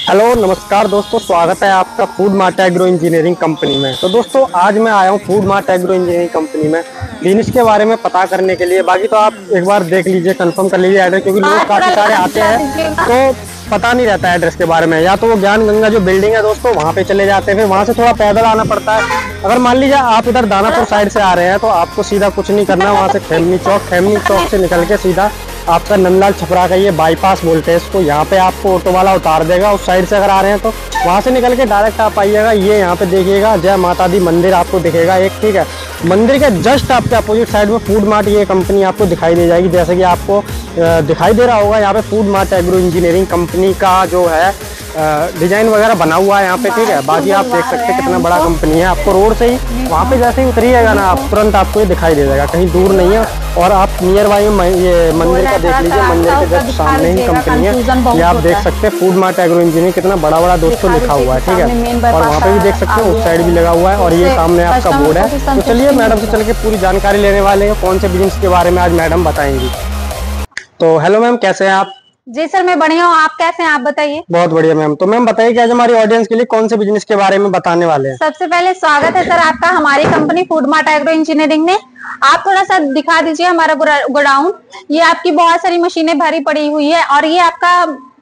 Hello नमस्कार दोस्तों, स्वागत है आपका food mart agro engineering company में। तो दोस्तों आज मैं आया हूँ food mart agro engineering company में बिजनेस के बारे में पता करने के लिए। बाकी तो आप एक बार देख लीजिए, कंफर्म कर लीजिए एड्रेस, क्योंकि लोग काफी सारे आते हैं तो पता नहीं रहता है एड्रेस के बारे में। या तो वो ज्ञान गंगा जो बिल्डिंग है दोस्तों, वहाँ पे चले जाते हैं, फिर वहाँ से थोड़ा पैदल आना पड़ता है। अगर मान लीजिए आप इधर दानापुर साइड से आ रहे हैं तो आपको सीधा कुछ नहीं करना, वहाँ से खेमनी चौक से निकल के सीधा आपका नंदलाल छपरा का ये बाईपास बोलते हैं इसको, यहाँ पे आपको ऑटो वाला उतार देगा। उस साइड से अगर आ रहे हैं तो वहाँ से निकल के डायरेक्ट आप आइएगा। ये यहाँ पे देखिएगा जय माता दी मंदिर आपको दिखेगा एक, ठीक है। मंदिर के जस्ट आपके अपोजिट साइड में फूड मार्ट ये कंपनी आपको दिखाई दे जाएगी। जैसे कि आपको दिखाई दे रहा होगा यहाँ पे food mart agro engineering company का जो है डिजाइन वगैरह बना हुआ है यहाँ पे, ठीक है। बाकी आप देख सकते हैं कितना बड़ा कंपनी है। आपको रोड से ही वहाँ पे जैसे ही उतरिएगा ना, आप तुरंत आपको ये दिखाई दे जाएगा, कहीं दूर नहीं है। और आप नियर बाई ये मंदिर का देख लीजिए, मंदिर के जस्ट सामने ही कंपनी है। ये आप देख सकते हैं फूड मार्ट एग्रो इंजीनियरिंग, कितना बड़ा बड़ा दोस्तों लिखा हुआ है, ठीक है। और वहाँ पे भी देख सकते हैं, उस साइड भी लगा हुआ है और ये सामने आपका बोर्ड है। तो चलिए मैडम से चल के पूरी जानकारी लेने वाले हैं, कौन से बिजनेस के बारे में आज मैडम बताएंगी। तो हेलो मैम, कैसे हैं आप? जी सर, मैं बढ़िया हूँ। आप कैसे हैं, आप बताइए। बहुत बढ़िया मैम। तो मैम बताइए कि आज हमारी ऑडियंस के लिए कौन से बिजनेस के बारे में बताने वाले हैं? सबसे पहले स्वागत है सर आपका हमारी company food mart agro engineering में। आप थोड़ा सा दिखा दीजिए हमारा गोडाउन। ये आपकी बहुत सारी मशीनें भरी पड़ी हुई है और ये आपका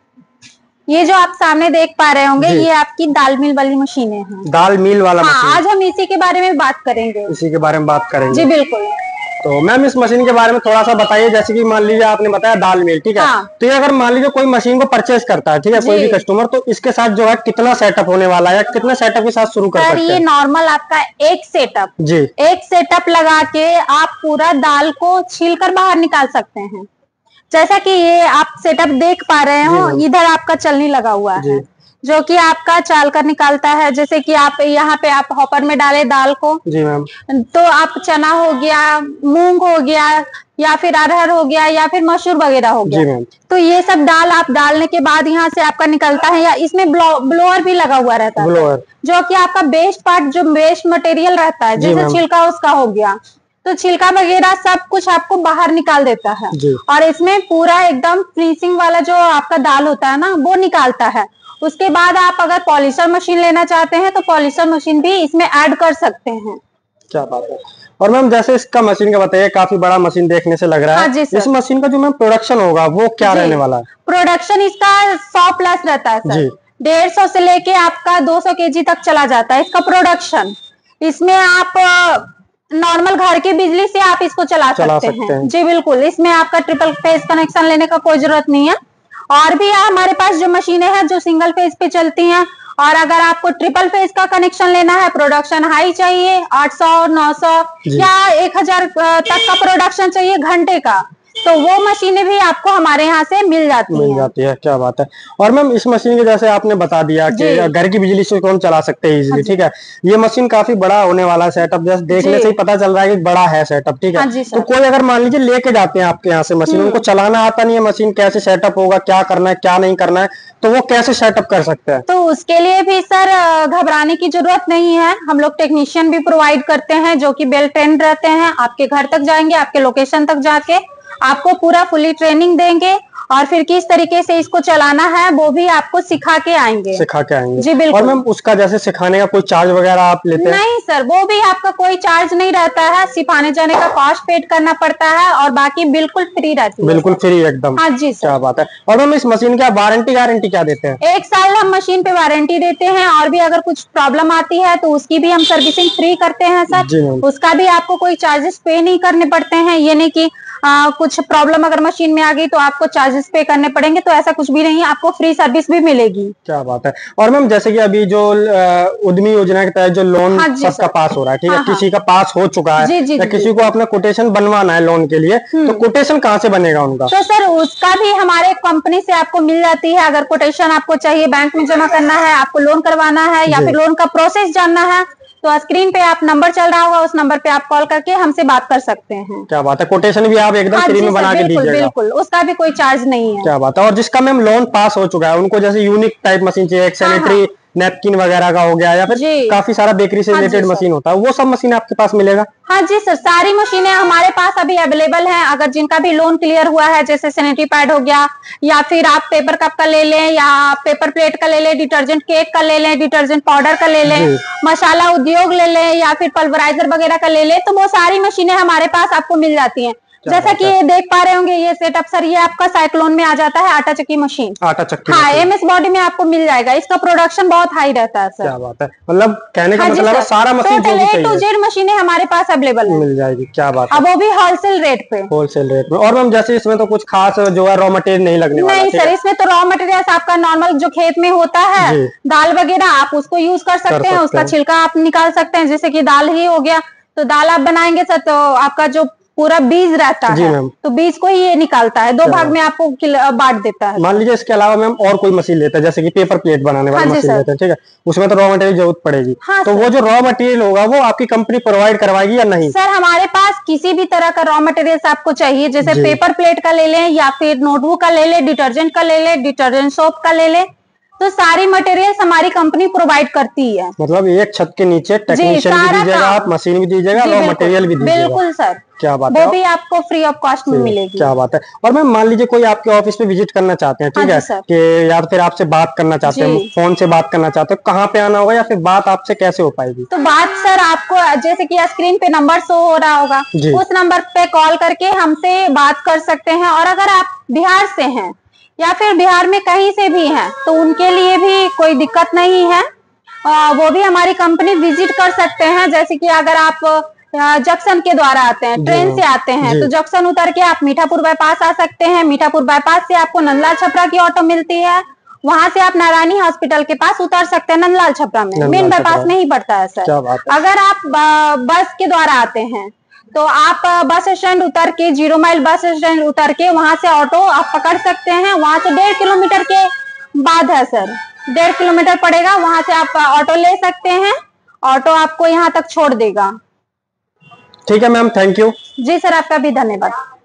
ये जो आप सामने देख पा रहे होंगे, ये आपकी दाल मिल वाली मशीनें हैं। दाल मिल वाला मशीन? आज हम इसी के बारे में बात करेंगे। इसी के बारे में बात करेंगे जी बिल्कुल। तो मैम इस मशीन के बारे में थोड़ा सा बताइए। जैसे कि मान लीजिए आपने बताया दाल मिल, ठीक है। तो ये अगर मान लीजिए कोई मशीन को परचेज करता है, ठीक है, कोई भी कस्टमर, तो इसके साथ जो है कितना सेटअप होने वाला है, कितना सेटअप के साथ शुरू कर सकते हैं? ये नॉर्मल आपका एक सेटअप जी, एक सेटअप लगा के आप पूरा दाल को छील कर बाहर निकाल सकते हैं। जैसा कि ये आप सेटअप देख पा रहे हो, इधर आपका चलनी लगा हुआ है जो कि आपका चाल कर निकालता है। जैसे कि आप यहाँ पे आप हॉपर में डाले दाल को, जी मैम, तो आप चना हो गया, मूंग हो गया, या फिर अरहर हो गया, या फिर मसूर वगैरह हो गया, तो ये सब दाल आप डालने के बाद यहाँ से आपका निकलता है। या इसमें ब्लोअर भी लगा हुआ रहता है, जो कि आपका वेस्ट पार्ट, जो वेस्ट मटेरियल रहता है, जैसे छिलका उसका हो गया, तो छिलका वगैरह सब कुछ आपको बाहर निकाल देता है। और इसमें पूरा एकदम फिनिशिंग वाला जो आपका दाल होता है ना, वो निकालता है। उसके बाद आप अगर पॉलिशर मशीन लेना चाहते हैं तो पॉलिशर मशीन भी इसमें ऐड कर सकते हैं। क्या बात है। और मैम जैसे इसका मशीन का बताइए, काफी बड़ा मशीन देखने से लग रहा है। इस मशीन का जो मैम प्रोडक्शन होगा वो क्या रहने वाला है? प्रोडक्शन इसका 100 प्लस रहता है सर। 150 से लेके आपका 200 kg तक चला जाता है इसका प्रोडक्शन। इसमें आप नॉर्मल घर की बिजली से आप इसको चला सकते हैं। जी बिल्कुल। इसमें आपका ट्रिपल फेज कनेक्शन लेने का कोई जरूरत नहीं है। और भी हमारे पास जो मशीनें हैं जो सिंगल फेज पे चलती हैं, और अगर आपको ट्रिपल फेज का कनेक्शन लेना है, प्रोडक्शन हाई चाहिए, 800, 900 या 1000 तक का प्रोडक्शन चाहिए घंटे का, तो वो मशीनें भी आपको हमारे यहाँ से मिल जाती है। क्या बात है। और मैम इस मशीन के जैसे आपने बता दिया कि घर की बिजली से कौन चला सकते हैं इजीली, ठीक है। ये मशीन काफी बड़ा होने वाला है सेटअप, जैसे देखने से ही पता चल रहा है कि बड़ा है सेटअप, ठीक है। तो कोई अगर मान लीजिए लेके जाते हैं आपके यहाँ से मशीन, उनको चलाना आता नहीं है, मशीन कैसे सेटअप होगा, क्या करना है क्या नहीं करना है, तो वो कैसे सेटअप कर सकते हैं? तो उसके लिए भी सर घबराने की जरूरत नहीं है। हम लोग टेक्नीशियन भी प्रोवाइड करते हैं जो कि वेल ट्रेंड रहते हैं। आपके घर तक जाएंगे, आपके लोकेशन तक जाके आपको पूरा फुली ट्रेनिंग देंगे, और फिर किस तरीके से इसको चलाना है वो भी आपको सिखा के आएंगे। जी बिल्कुल। और मैम उसका जैसे सिखाने का कोई चार्ज वगैरह आप लेते हैं? नहीं सर, वो भी आपका कोई चार्ज नहीं रहता है। सिर्फ आने जाने का कॉस्ट पेड करना पड़ता है और बाकी बिल्कुल फ्री रहती है। बिल्कुल फ्री एकदम? हाँ जी सर। क्या बात है। और मैम इस मशीन की वारंटी गारंटी क्या देते हैं? 1 साल हम मशीन पे वारंटी देते हैं, और भी अगर कुछ प्रॉब्लम आती है तो उसकी भी हम सर्विसिंग फ्री करते हैं सर। उसका भी आपको कोई चार्जेस पे नहीं करने पड़ते हैं। ये नहीं कि कुछ प्रॉब्लम अगर मशीन में आ गई तो आपको चार्जेस पे करने पड़ेंगे, तो ऐसा कुछ भी नहीं है। आपको फ्री सर्विस भी मिलेगी। क्या बात है। और मैम जैसे कि अभी जो उद्यमी योजना के तहत जो लोन सबका पास हो रहा है, ठीक है, किसी का पास हो चुका है या किसी को अपना कोटेशन बनवाना है लोन के लिए, तो कोटेशन कहाँ से बनेगा उनका? तो सर उसका भी हमारे कंपनी से आपको मिल जाती है। अगर कोटेशन आपको चाहिए, बैंक में जमा करना है, आपको लोन करवाना है, या फिर लोन का प्रोसेस जानना है, तो स्क्रीन पे आप नंबर चल रहा होगा, उस नंबर पे आप कॉल करके हमसे बात कर सकते हैं। क्या बात है। कोटेशन भी आप एकदम फ्री में बना के दीजिएगा? बिल्कुल, उसका भी कोई चार्ज नहीं है। क्या बात है। और जिसका मैम लोन पास हो चुका है, उनको जैसे यूनिक टाइप मशीन चाहिए, एक सैनिटरी नैपकिन वगैरह का हो गया, या फिर काफी सारा बेकरी से रिलेटेड मशीन होता है, वो सब मशीन आपके पास मिलेगा? हाँ जी सर, सारी मशीनें हमारे पास अभी अवेलेबल हैं। अगर जिनका भी लोन क्लियर हुआ है, जैसे सैनिटरी पैड हो गया, या फिर आप पेपर कप का ले लें, या पेपर प्लेट का ले लें, डिटर्जेंट केक का ले लें, डिटर्जेंट पाउडर का ले लें, मसाला उद्योग ले लें, या फिर पल्वराइजर वगैरह का ले लें, तो वो सारी मशीनें हमारे पास आपको मिल जाती हैं। जैसा कि ये देख पा रहे होंगे, ये सेटअप सर, ये आपका साइक्लोन में आ जाता है, आटा चक्की मशीन। आटा चक्की, हाँ, एमएस बॉडी में आपको मिल जाएगा। इसका प्रोडक्शन बहुत हाई रहता है सर। क्या बात है, मतलब कहने का मतलब है सारा मशीन जो भी चाहिए, A to Z मशीनें हमारे पास अवेलेबल मिल जाएगी। क्या बात है, वो भी होलसेल रेट पे। होलसेल रेट में। और मैम जैसे इसमें तो कुछ खास जो है रॉ मटेरियल नहीं लगने वाला? नहीं सर, इसमें तो रॉ मटेरियल आपका नॉर्मल जो खेत में होता है, दाल वगैरह, आप उसको यूज कर सकते हैं। उसका छिलका आप निकाल सकते हैं, जैसे कि दाल ही हो गया, तो दाल आप बनाएंगे सर, तो आपका जो पूरा बीज रहता है, तो बीज को ही ये निकालता है, 2 भाग में आपको बांट देता है। मान लीजिए इसके अलावा मैम और कोई मशीन लेता है, जैसे कि पेपर प्लेट बनाने वाली मशीन लेते हैं, ठीक है, उसमें तो रॉ मटेरियल जरूरत पड़ेगी। तो वो जो रॉ मटेरियल होगा वो आपकी कंपनी प्रोवाइड करवाएगी या नहीं? सर, हमारे पास किसी भी तरह का रॉ मटेरियल आपको चाहिए, जैसे पेपर प्लेट का ले लें, या फिर नोटबुक का ले लें, डिटर्जेंट का ले लें, डिटर्जेंट सोप का ले लें, तो सारी मटेरियल्स हमारी कंपनी प्रोवाइड करती है। मतलब एक छत के नीचे टेक्नीशियन भी दीजिएगा, आप मशीन भी दीजिएगा, रॉ मटेरियल भी दीजिएगा। बिल्कुल सर। क्या बात है, वो भी आपको फ्री ऑफ कॉस्ट में मिलेगी। क्या बात है। और मैम मान लीजिए कोई आपके ऑफिस पे विजिट करना चाहते हैं, ठीक है, कि या तो फिर आपसे बात करना चाहते हैं, फोन से बात करना चाहते हैं, कहाँ पे आना होगा, या फिर बात आपसे कैसे हो पाएगी? तो बात सर, आपको जैसे कि स्क्रीन पे नंबर शो हो रहा होगा, उस नंबर पे कॉल करके हमसे बात कर सकते हैं। और अगर आप बिहार से हैं या फिर बिहार में कहीं से भी हैं, तो उनके लिए भी कोई दिक्कत नहीं है, वो भी हमारी कंपनी विजिट कर सकते हैं। जैसे कि अगर आप जंक्शन के द्वारा आते हैं, ट्रेन से आते हैं, तो जंक्शन उतर के आप मीठापुर बाईपास आ सकते हैं। मीठापुर बाईपास से आपको नंदलाल छपरा की ऑटो मिलती है, वहां से आप नारायणी हॉस्पिटल के पास उतर सकते हैं, नंदलाल छपरा में, मेन बाईपास में ही पड़ता है सर। अगर आप बस के द्वारा आते हैं, तो आप बस स्टैंड उतर के, 0 माइल बस स्टैंड उतर के वहां से ऑटो आप पकड़ सकते हैं। वहां से 1.5 किलोमीटर के बाद है सर, 1.5 किलोमीटर पड़ेगा, वहां से आप ऑटो ले सकते हैं, ऑटो आपको यहाँ तक छोड़ देगा। ठीक है मैम, थैंक यू। जी सर, आपका भी धन्यवाद।